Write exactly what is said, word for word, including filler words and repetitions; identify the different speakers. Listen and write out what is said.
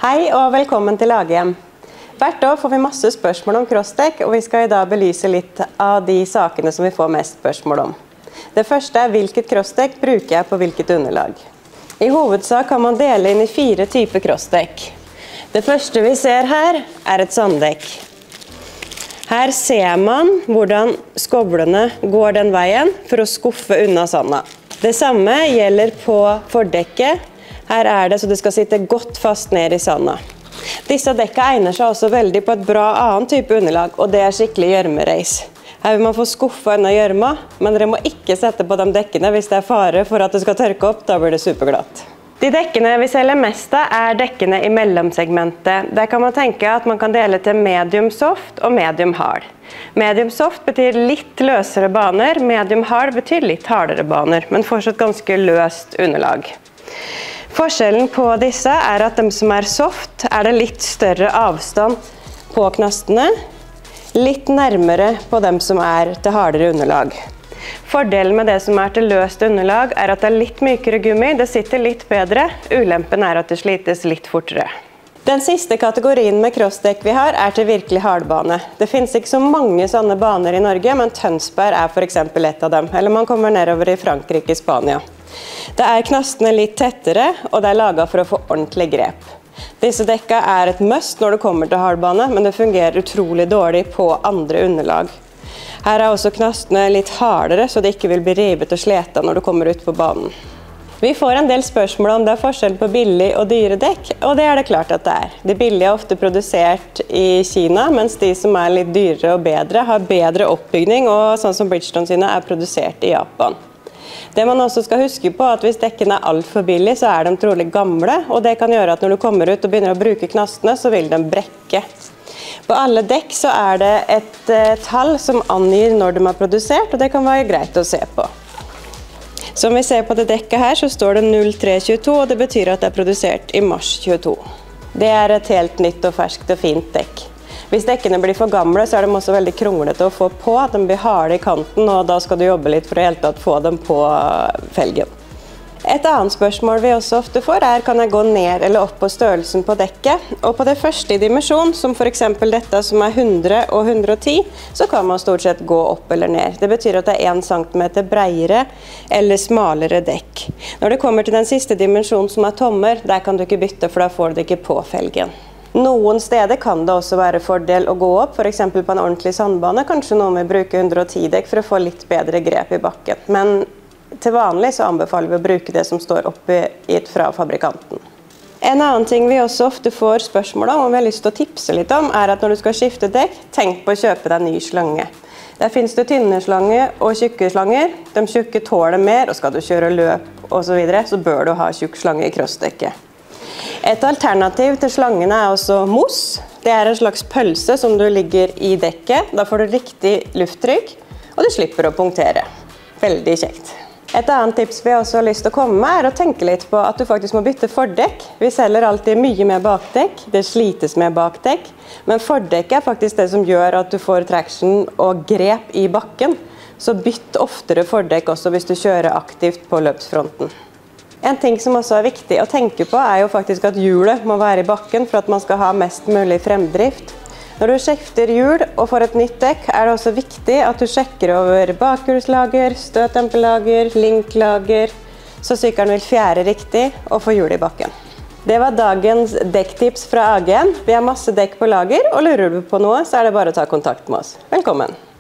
Speaker 1: Hei og velkommen til A G M. Hvert år får vi masse spørsmål om crossdekk, og vi skal i dag belyse litt av de sakene som vi får mest spørsmål om. Det første er hvilket crossdekk bruker jeg på hvilket underlag. I hovedsak kan man dele inn i fire typer crossdekk. Det første vi ser her er et sanddekk. Her ser man hvordan skovlene går den veien for å skuffe unna sanda. Det samme gjelder på fordekket. Her er det så det skal sitte godt fast ned i sanda. Disse dekka egner seg også veldig på et bra annen type underlag, og det er skikkelig gjørmereis. Her vil man få skuffa unna gjørma, men dere må ikke sette på de dekkene hvis det er fare for at det skal tørke opp, da blir det superglatt. De dekkene vi selger mest av er dekkene i mellomsegmentet. Der kan man tenke at man kan dele til medium soft og medium hard. Medium soft betyr litt løsere baner, medium hard betyr litt hardere baner, men fortsatt ganske løst underlag. Forskjellen på disse er at de som er soft er det litt større avstand på knastene, litt nærmere på dem som er til hardere underlag. Fordelen med det som er til løst underlag er at det er litt mykere gummi, det sitter litt bedre, ulempen er at det slites litt fortere. Den siste kategorien med crossdekk vi har er til virkelig hardbane. Det finnes ikke så mange sånne baner i Norge, men Tønsberg er for eksempel et av dem, eller man kommer nedover i Frankrike i Spania. Det er knastene litt tettere, og det er laget for å få ordentlig grep. Disse dekka er et must når det kommer til hardbane, men det fungerer utrolig dårlig på andre underlag. Her er også knastene litt hardere, så det ikke vil bli rivet og sleta når du kommer ut på banen. Vi får en del spørsmål om det er forskjell på billig og dyre dekk, og det er det klart at det er. De billige er ofte produsert i Kina, mens de som er litt dyrere og bedre har bedre oppbygning, og sånn som Bridgestone sine er produsert i Japan. Det man også skal huske på er at hvis dekkene er alt for billig, så er de trolig gamle, og det kan gjøre at når du kommer ut og begynner å bruke knastene, så vil de brekke. På alle dekk så er det et eh, tall som angir når de er produsert, og det kan være greit å se på. Som vi ser på det dekket her, så står det null tre tjueto, og det betyr at det er produsert i mars tjueto. Det er et helt nytt og ferskt og fint dekk. Hvis dekkene blir for gamle, så er de også veldig kronglete å få på, at de blir harde i kanten, og da skal du jobbe litt for å helt tatt få dem på felgen. Et annet spørsmål vi også ofte får er, kan jeg gå ned eller opp på størrelsen på dekket? Og på det første i dimensjon, som for eksempel dette som er hundre og hundre og ti, så kan man stort sett gå opp eller ned. Det betyr at det er en centimeter bredere eller smalere dekk. Når det kommer til den siste dimensjonen som er tommer, der kan du ikke bytte, for da får du det ikke på felgen. Noen steder kan det også være fordel å gå opp, for eksempel på en ordentlig sandbane. Kanskje noen vil bruke hundre og ti dekk for å få litt bedre grep i bakken. Men til vanlig så anbefaler vi å bruke det som står oppe fra fabrikanten. En annen ting vi også ofte får spørsmål om, og vi har lyst til å tipse litt om, er at når du skal skifte dekk, tenk på å kjøpe deg ny slange. Der finnes det tynne slanger og tjukke slanger. De tjukke tåler mer, og skal du kjøre løp og så videre, så bør du ha tjukk slange i crossdekket. Et alternativ til slangene er også mousse. Det er en slags pølse som du ligger i dekket. Da får du riktig lufttrykk, og du slipper å punktere. Veldig kjekt. Et annet tips vi også har lyst til å komme med er å tenke litt på at du faktisk må bytte fordekk. Vi selger alltid mye med bakdekk, det slites med bakdekk, men fordekk er faktisk det som gjør at du får traction og grep i bakken. Så bytt oftere fordekk også hvis du kjører aktivt på løpsfronten. En ting som også er viktig å tenke på er jo faktisk at hjulet må være i bakken for at man skal ha mest mulig fremdrift. Når du skifter hjul og får et nytt dekk, er det også viktig at du sjekker over bakhjulslager, støtdemperlager, linklager, så sykkelen vil fjære riktig og få hjul i bakken. Det var dagens dekktips fra A G M. Vi har masse dekk på lager, og lurer du på noe, så er det bare å ta kontakt med oss. Velkommen!